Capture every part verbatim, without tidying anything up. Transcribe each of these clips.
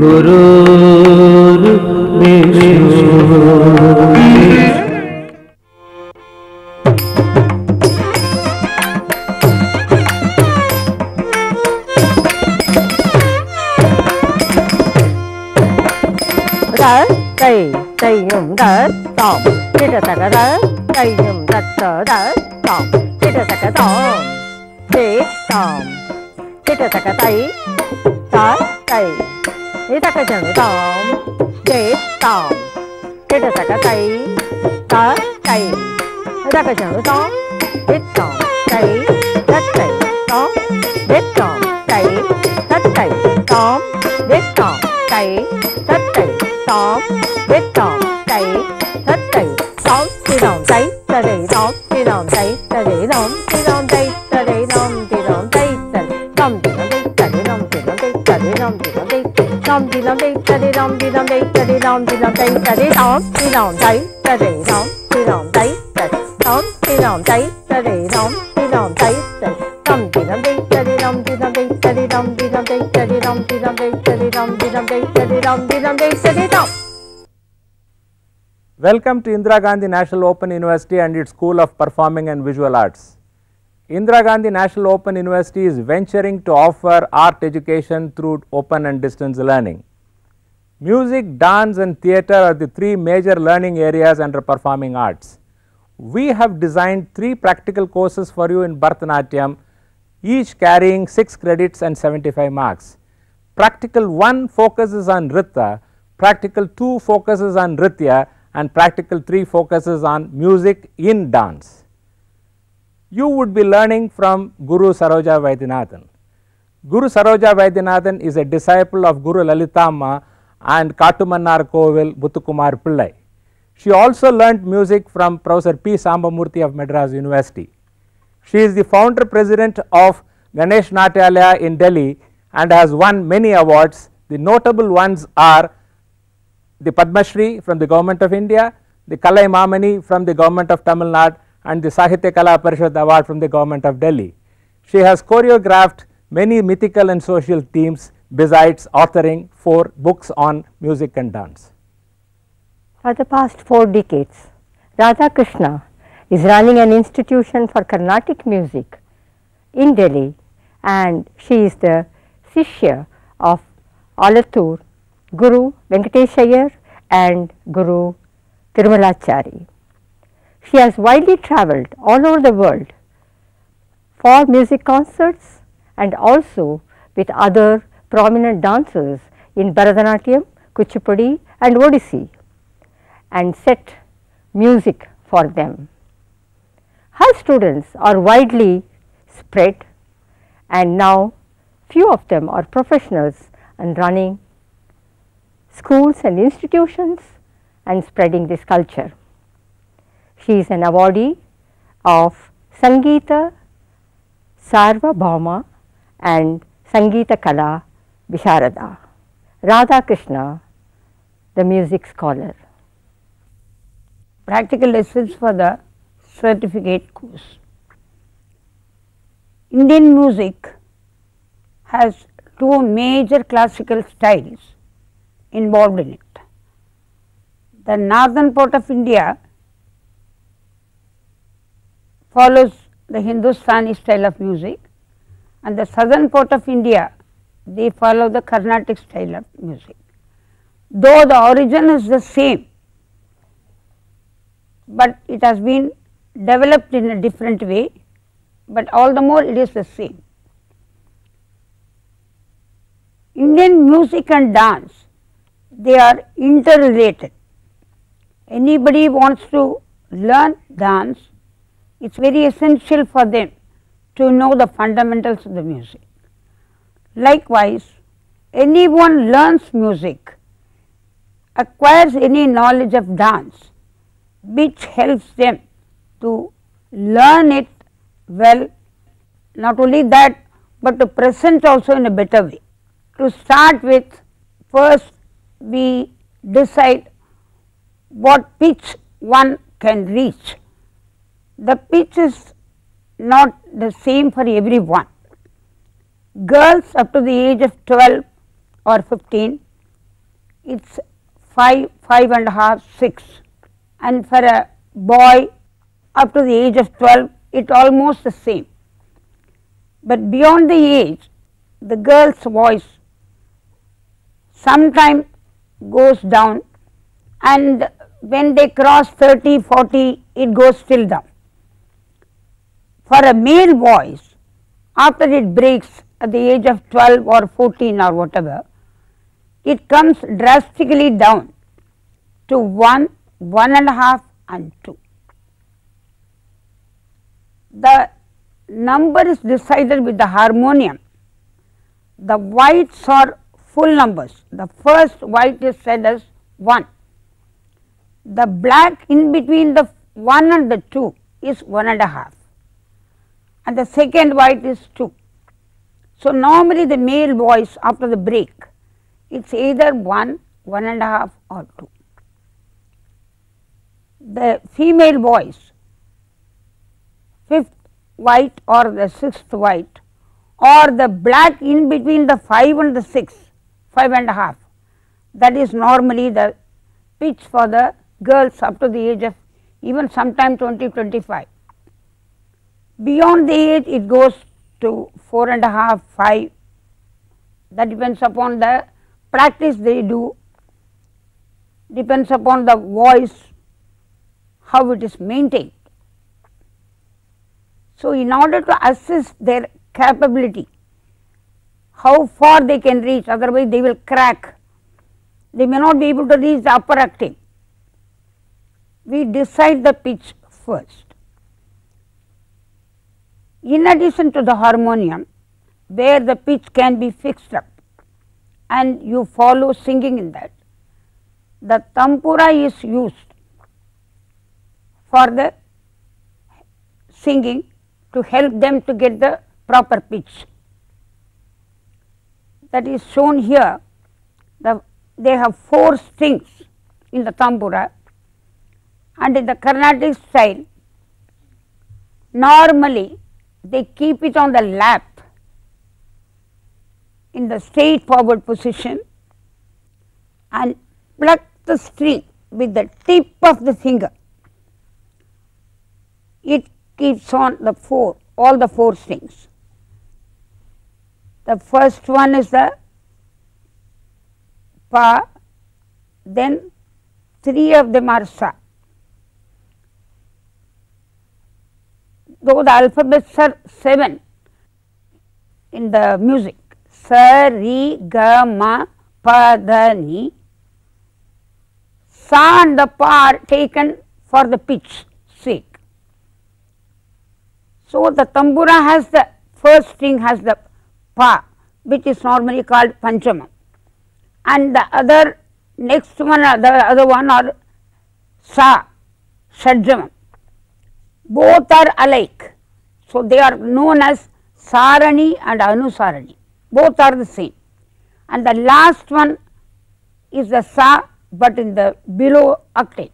Welcome to Indira Gandhi National Open University and its School of Performing and Visual Arts. Indira Gandhi National Open University is venturing to offer art education through open and distance learning. Music, dance and theatre are the three major learning areas under performing arts. We have designed three practical courses for you in Bharatanatyam, each carrying six credits and seventy-five marks. Practical one focuses on Nritya, practical two focuses on Nritya and practical three focuses on music in dance. You would be learning from Guru Saroja Vaidyanathan. Guru Saroja Vaidyanathan is a disciple of Guru Lalitamma and Kattumannar Kovil Muthukumar Pillai. She also learnt music from Professor P. Sambamurthy of Madras University. She is the founder president of Ganesh Natyalaya in Delhi and has won many awards. The notable ones are the Padma Shri from the Government of India, the Kalai Mamani from the Government of Tamil Nadu and the Sahitya Kala Parishad Award from the Government of Delhi. She has choreographed many mythical and social themes besides authoring four books on music and dance. For the past four decades, Radha Krishna is running an institution for Carnatic music in Delhi and she is the Shishya of Alathur, Guru Venkatesh Iyer and Guru Tirumalachari. She has widely travelled all over the world for music concerts and also with other prominent dancers in Bharatanatyam, Kuchipudi and Odissi and set music for them. Her students are widely spread and now few of them are professionals and running schools and institutions and spreading this culture. She is an awardee of Sangeeta Sarvabhauma and Sangeeta Kala Visharada. Radha Krishna, the music scholar. Practical lessons for the certificate course. Indian music has two major classical styles involved in it. The northern part of India follows the Hindustani style of music and the southern part of India they follow the Carnatic style of music. Though the origin is the same, but it has been developed in a different way, but all the more it is the same. Indian music and dance, they are interrelated. Anybody wants to learn dance, it is very essential for them to know the fundamentals of the music. Likewise, anyone learns music, acquires any knowledge of dance, which helps them to learn it well, not only that, but to present also in a better way. To start with, first we decide what pitch one can reach. The pitch is not the same for everyone. Girls up to the age of twelve or fifteen it is five, five and a half, six, and for a boy up to the age of twelve it almost the same. But beyond the age, the girl's voice sometimes goes down, and when they cross thirty, forty it goes still down. For a male voice, after it breaks at the age of twelve or fourteen or whatever, it comes drastically down to one, one and a half and two. The number is decided with the harmonium. The whites are full numbers. The first white is said as one. The black in between the one and the two is one and a half, and the second white is two. So, normally the male voice after the break, it is either one, one and a half or two. The female voice, fifth white or the sixth white, or the black in between the five and the six, five and a half, that is normally the pitch for the girls up to the age of even sometime twenty, twenty-five. Beyond the age it goes to four and a half, five, that depends upon the practice they do, depends upon the voice, how it is maintained. So, in order to assess their capability, how far they can reach, otherwise they will crack, they may not be able to reach the upper octave. We decide the pitch first. In addition to the harmonium, where the pitch can be fixed up and you follow singing in that, the tampura is used for the singing to help them to get the proper pitch. That is shown here. The, they have four strings in the tambura, and in the Carnatic style normally they keep it on the lap in the straight forward position and pluck the string with the tip of the finger. It keeps on the four, all the four strings. The first one is the pa, then three of them are sa. Though the alphabets are seven in the music, sa, ri, ga, ma, pa, da, ni, sa and the pa are taken for the pitch sake. So, the tambura has the first string has the pa, which is normally called panchama, and the other next one, the other one are sa, shadjama. Both are alike. So, they are known as sarani and anusarani, both are the same, and the last one is the sa, but in the below octave.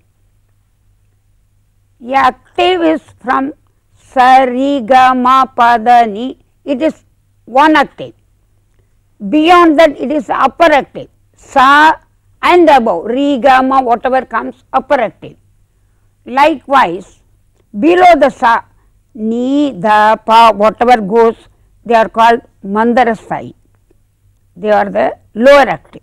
A octave is from sa, ri, ga, ma, pa, da, ni, it is one octave. Beyond that it is upper octave, sa and above, ri, ga, ma, whatever comes upper octave. Likewise, below the sa, ni, da, pa, whatever goes, they are called mandarasthai, they are the lower octave.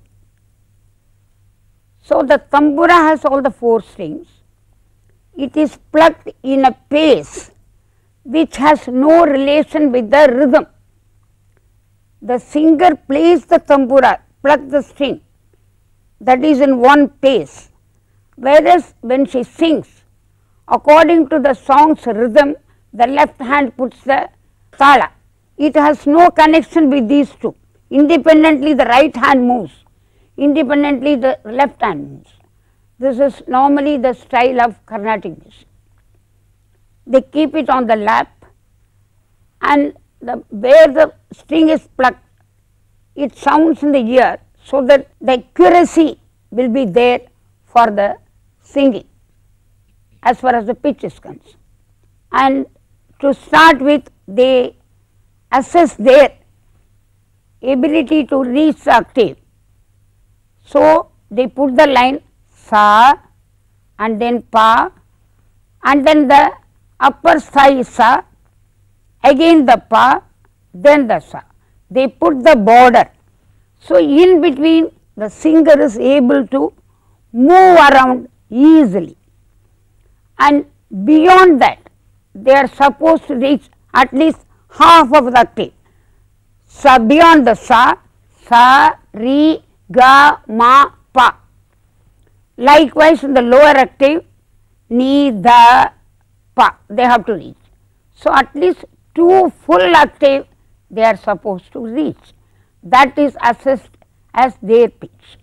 So, the tambura has all the four strings, it is plucked in a pace which has no relation with the rhythm. The singer plays the tambura, pluck the string, that is in one pace, whereas when she sings, according to the song's rhythm, the left hand puts the tala. It has no connection with these two. Independently the right hand moves, independently the left hand moves. This is normally the style of Carnatic music. They keep it on the lap, and the where the string is plucked, it sounds in the ear, so that the accuracy will be there for the singing as far as the pitch is concerned. And to start with, they assess their ability to reach the octave. So, they put the line sa and then pa, and then the upper sa is sa, again the pa, then the sa. They put the border. So, in between the singer is able to move around easily, and beyond that they are supposed to reach at least half of the octave. Sa, beyond the sa, sa, re, ga, ma, pa. Likewise in the lower octave, ni, da, pa, they have to reach. So, at least two full octave they are supposed to reach, that is assessed as their pitch.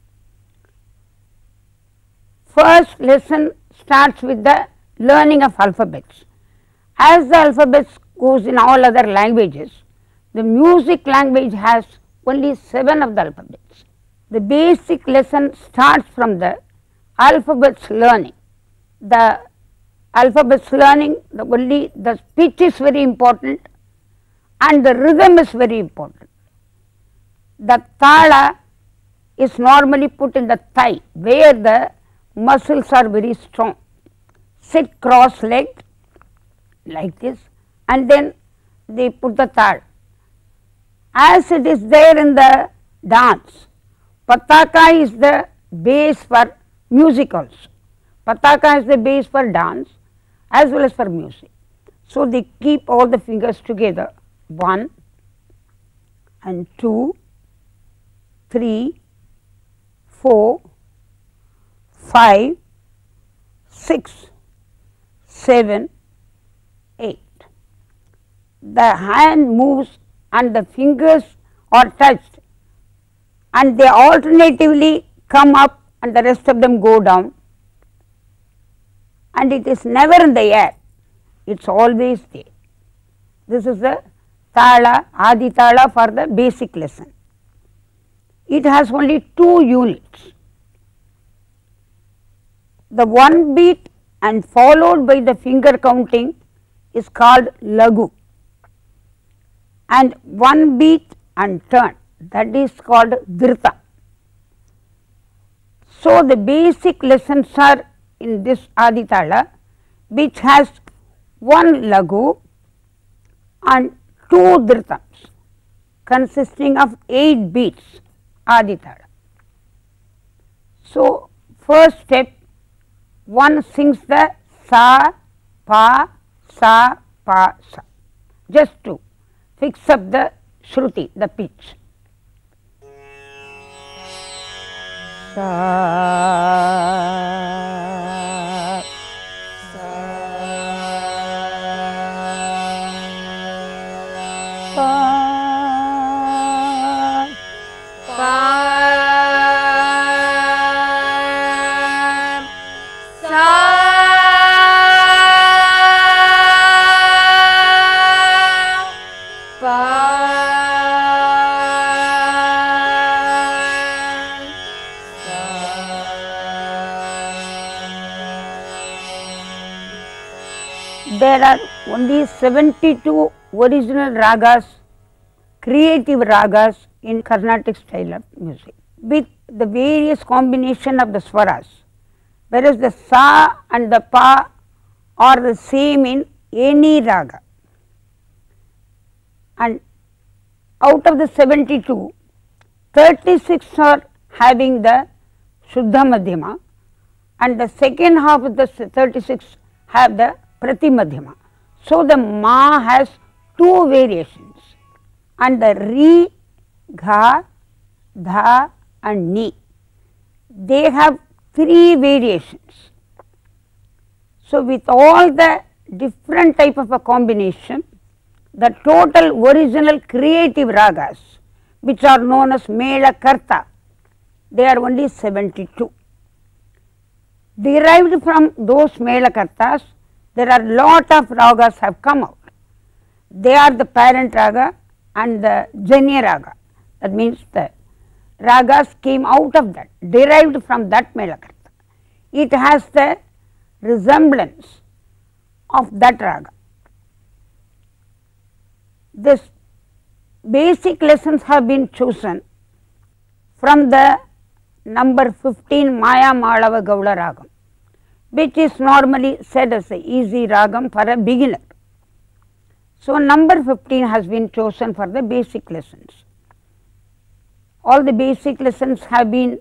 First lesson starts with the learning of alphabets. As the alphabets goes in all other languages, the music language has only seven of the alphabets. The basic lesson starts from the alphabets learning. The alphabets learning, the only the pitch is very important and the rhythm is very important. The tala is normally put in the thigh where the muscles are very strong. Sit cross legged like this and then they put the tala. As it is there in the dance, pataka is the base for music also. Pataka is the base for dance as well as for music. So, they keep all the fingers together, one and two, three, four, five, six, seven, eight. The hand moves and the fingers are touched and they alternatively come up and the rest of them go down, and it is never in the air, it is always there. This is the tala, adi tala for the basic lesson. It has only two units. The one beat and followed by the finger counting is called lagu, and one beat and turn, that is called dhrita. So, the basic lessons are in this adi tala, which has one lagu and two dhrutams consisting of eight beats, adi tala. So, first step, one sings the sa, pa, sa, pa, sa, just to fix up the shruti, the pitch. Sa, sa, pa, pa, sa, pa. There are only seventy-two original ragas, creative ragas in Carnatic style of music, with the various combination of the swaras, whereas the sa and the pa are the same in any raga. And out of the seventy-two, thirty-six are having the Shuddha Madhyama, and the second half of the thirty-six have the Prati Madhyama. So, the ma has two variations, and the ri, gha, dha and ni, they have three variations. So, with all the different type of a combination, the total original creative ragas, which are known as Mela Karta, they are only seventy-two. Derived from those Mela Kartas, there are lot of ragas have come out. They are the parent raga and the Janya raga, that means the ragas came out of that, derived from that Mela Karta. It has the resemblance of that raga. This basic lessons have been chosen from the number fifteen Maya Malava Gauda Ragam, which is normally said as a easy ragam for a beginner. So, number fifteen has been chosen for the basic lessons. All the basic lessons have been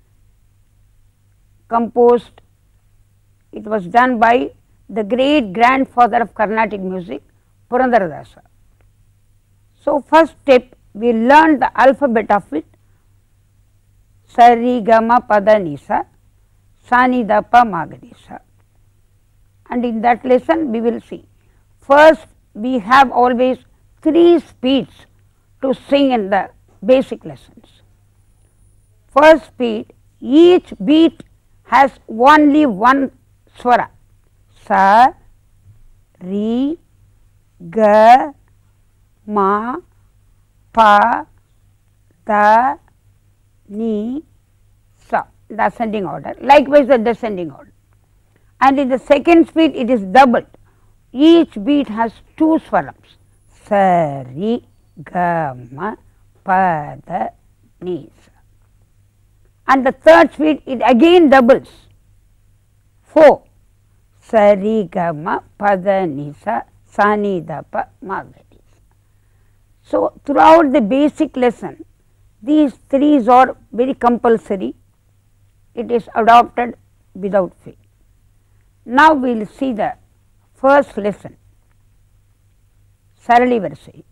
composed. It was done by the great grandfather of Carnatic music, Purandaradasa. So, first step we learned the alphabet of it, sa ri ga ma pa da ni sa, sa ni da pa ma ga di sa, and in that lesson we will see. First we have always three speeds to sing in the basic lessons. First speed, each beat has only one swara, sa, ri, ga, ma, pa, da, ni, sa, the ascending order, likewise the descending order. And in the second speed it is doubled, each beat has two swarams, sa, ri, ga, ma, pa, da, ni, sa. And the third speed it again doubles, four, sa, ri, ga, ma, pa, da, ni, sa, sa, ni, da, pa, ma, ga, di, sa. So, throughout the basic lesson, these threes are very compulsory, it is adopted without fail. Now, we will see the first lesson, Sarali Varisai.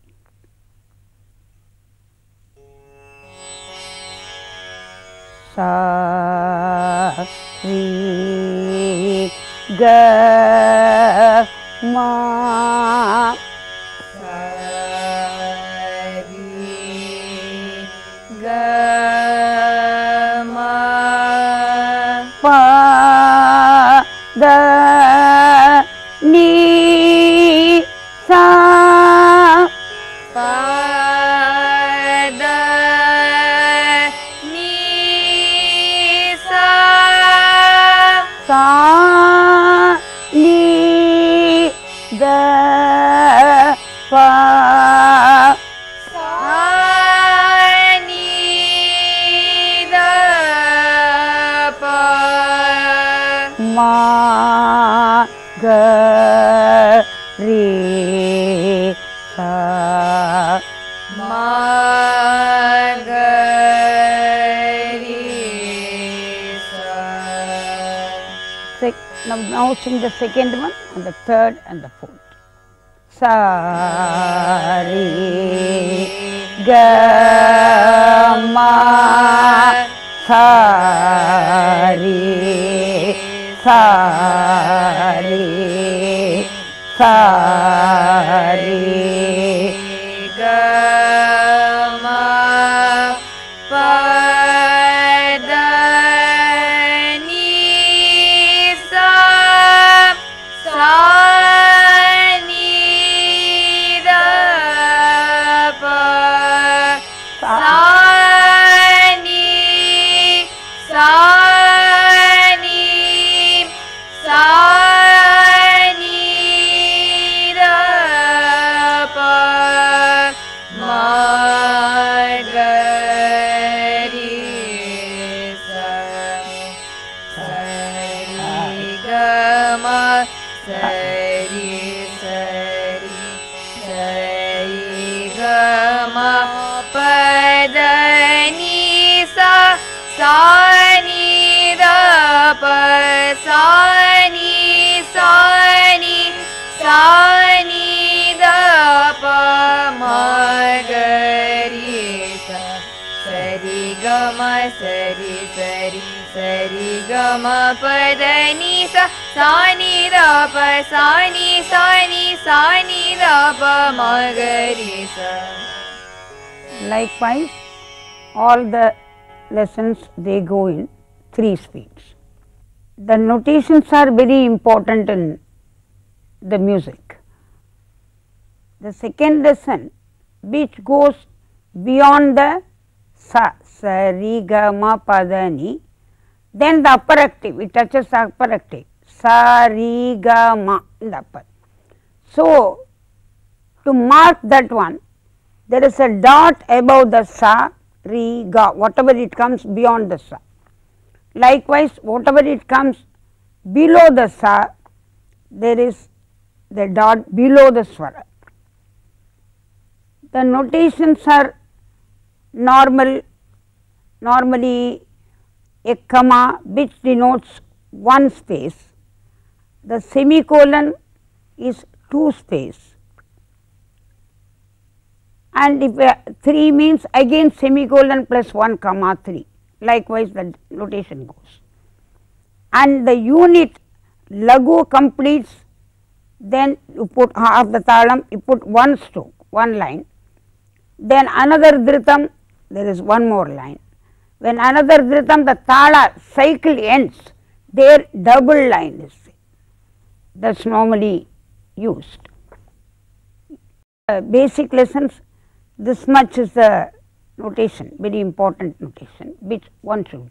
Sa, ri, ga, ma, sa, ri, ga, ma, pa, da, ni, sa, pa, sa, ni, da, pa, sa, ni, da, pa, ma, ga, ri, sa, ma, ga, ri, sa. Now, now sing the second one and the third and the fourth. Sa, ri, ga, ma, sa, ri, sa, ri, sa, ri, ga, ma, pa, da, ni, sa, sa, ni, da, pa, sa, ni, sa, ni, sa, ni, da, pa, ma, ga, ri, sa, sa, ri, ga, ma, sa, ri, sa, ri, sa, ri, ga, ma, pa, da, ni, sa, sa, ni, da, pa, sa, ni, sa, ni, sa, ni, da, pa, ma, ga, ri, sa, sa, ri, ga, ma, sa, ri, sa, ri, sa, ri, ga, ma, pa, da, ni, sa, sa, ni, da, pa, sa, ni, sa, ni, sa, ni, da, pa, ma, ga, ri, sa. Likewise, all the lessons they go in three speeds. The notations are very important in the music. The second lesson which goes beyond the sa, sa, ri, ga, ma, pa, da, ni, then the upper octave, it touches the upper octave, sa, ri, ga, ma in the upper. So, to mark that one, there is a dot above the sa, ri, ga, whatever it comes beyond the sa. Likewise, whatever it comes below the sa, there is the dot below the swara. The notations are normal, normally a comma which denotes one space, the semicolon is two space, and if uh, three means again semicolon plus one comma three, likewise the notation goes. And the unit lagu completes, then you put half the talam, you put one stroke, one line, then another dhritam, there is one more line. When another dhritam, the tala cycle ends, there double line is there. That is normally used. Uh, basic lessons, this much is the notation, very important notation which one should.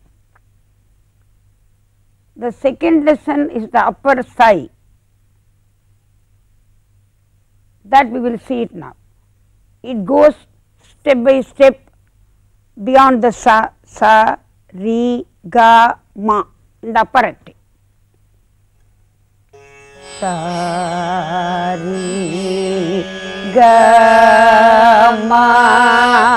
The second lesson is the upper sai, that we will see it now. It goes step by step beyond the sa, sa, ri, ga, ma in the upper octave. Sa, ri, ga, ma,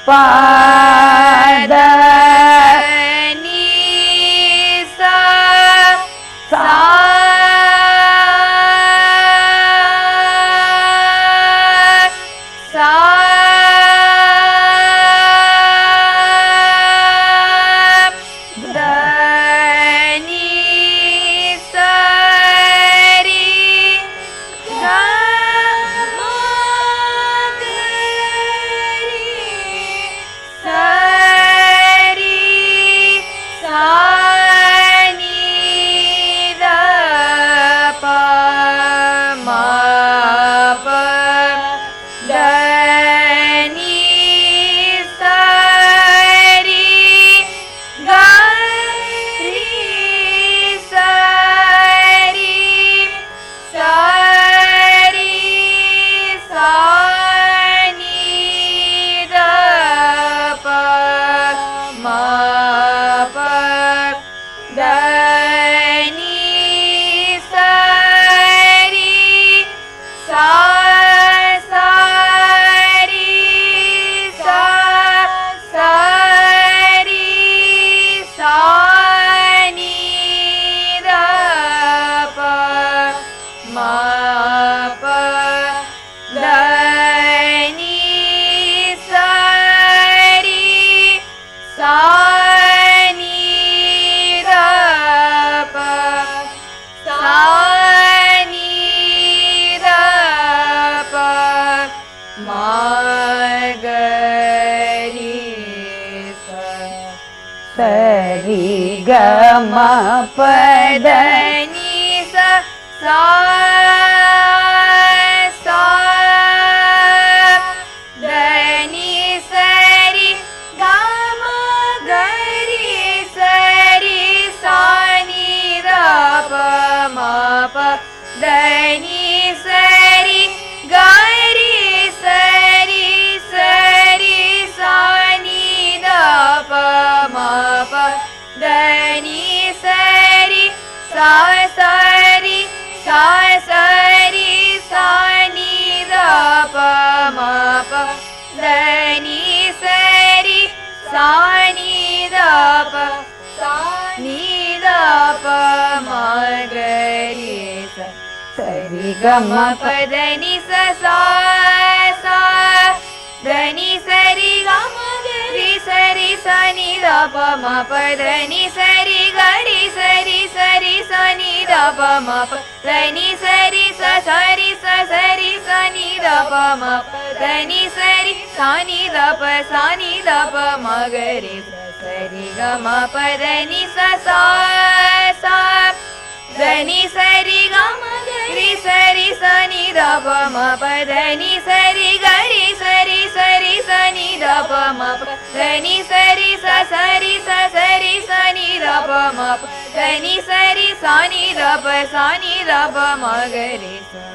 pa, da, ni, sa, sa. Sari ga ma pa da ni sa sa sa da ni sari ga ma ga ri sari sa ni da pa ma pa da ni sari ga ri sari sari sa ni da pa ma pa da ni sari sa sari sa sari sa ni da pa ma pa da ni sari sa ni da pa sa ni da pa ma ga ri sa sari ga ma pa da ni sa sa sa da ni sari ga ma ga ri sari sa ni da pa ma pa da ni sari ga ri sari sari sa ni da pa ma pa da ni sari sa sari sa sari sa ni da pa ma pa da ni sari sa ni da pa sa ni da pa ma ga ri sa sari ga ma pa da ni sa sa sa da ni sari ga ma ga ri sari sa ni da pa ma pa da ni sari ga ri sari sari sa ni da pa ma pa da ni sari sa sari sa sari sa ni da pa ma pa da ni sari sa ni da pa sa ni da pa ma ga ri sa.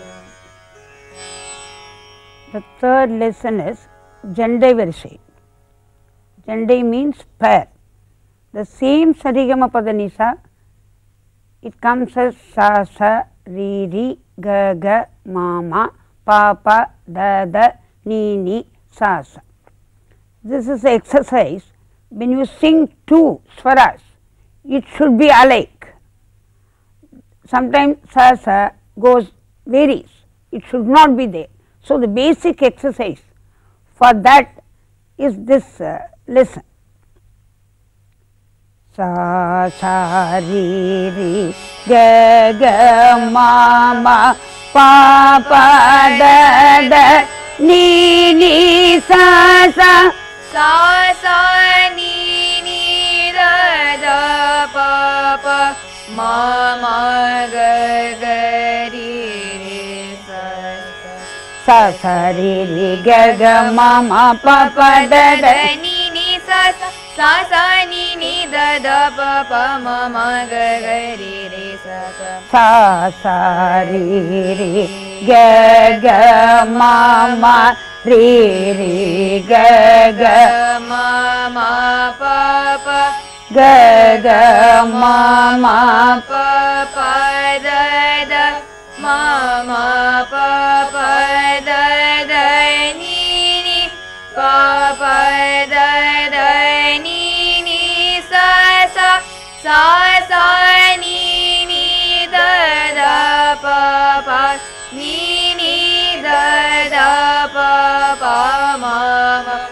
The third lesson is Jandai Varisai. Jandai means pair. the same Sarigamapadanisa, it comes as sa sa ri ri ga ga ma ma pa pa da da ni ni sa sa. This is the exercise. When you sing two swaras, it should be alike. Sometimes sa sa goes varies, it should not be there. So, the basic exercise for that is this uh, lesson. Sa sa ri ri ga ga ma ma pa pa da da ni ni sa sa sa sa ni ni da da pa pa ma ma ga ga ri ri sa sa sa ri ri ga ga ma ma pa pa da da ni ni sa sa sa sa ni ni da da pa pa ma ma ga ga ri ri sa sa sa sa ri ri ga ga ma ma ri ri ga ga ma ma pa pa ga ga ma ma pa pa da da ma ma pa pa da da ni ni pa pa da da ni ni sa sa sa sa ni ni da da pa pa ni ni da da pa pa ma ma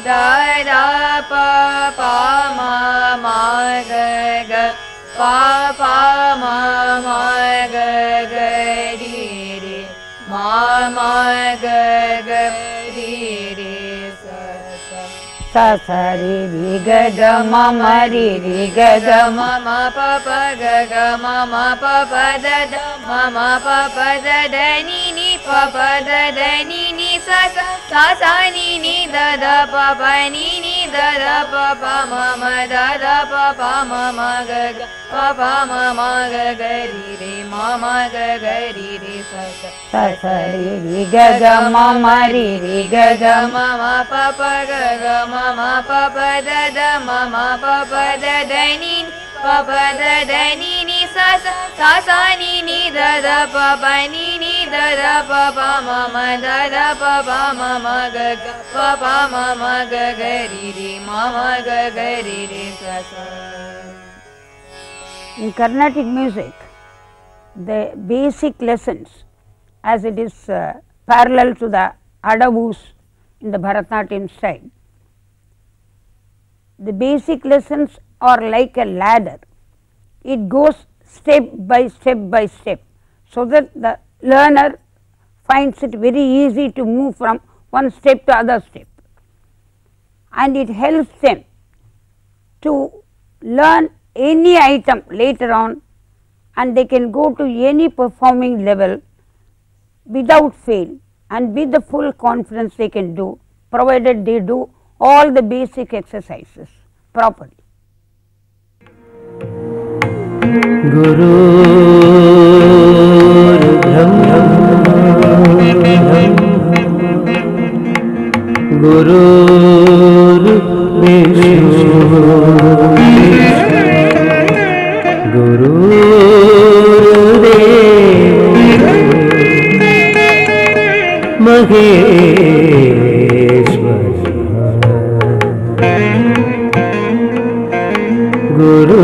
da da pa pa ma ma ga ga pa pa ma ma ga ga ri ri ma ma ga ga ri ri sa sa sa sa ri ri ga ga ma ma ri ri ga ga ma ma ma pa pa ga ga ma ma pa pa da da ma ma pa pa da da ni ni pa pa da da ni ni sa sa sa sa ni ni da da pa pa ni ni da da pa pa ma ma da da pa pa ma ma ga ga pa pa ma ma ga ga ri ri ma ma ga ga ri ri sa sa sa sa ri ri ga ga ma ma ri ri ga ga ma ma pa pa ga ga ma ma pa pa da da ma ma pa pa da da ni pa pa da da ni ni sa sa sa sa ni ni da da pa pa ni ni da da pa pa ma ma da da pa pa ma ma ga ga pa pa ma ma ga ga ri ri ma ma ga ga ri ri sa sa. In Carnatic music, the basic lessons, as it is uh, parallel to the Adavus in the Bharatanatyam style, the basic lessons are like a ladder. It goes step by step by step, so that the learner finds it very easy to move from one step to other step, and it helps them to learn any item later on, and they can go to any performing level without fail and with the full confidence they can do, provided they do all the basic exercises properly. Guru Brahma Guru Vishnu Guru Deva Maheshwara Guru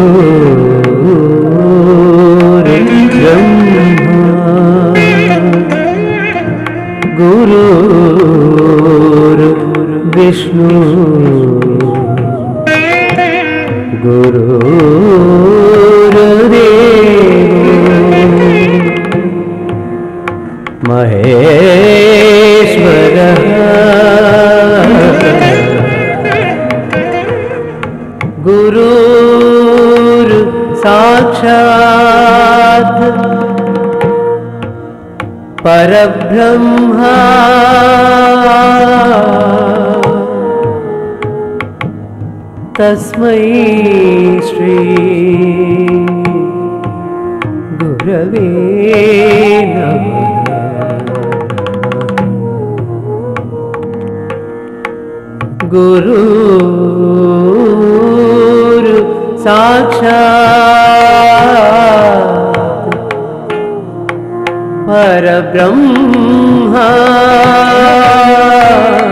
Guru Vishnu Guru Deva Maheshwara Guru Sakshat Parabrahma Tasmai Shri Gurave Namah Guru साक्षात् परब्रह्म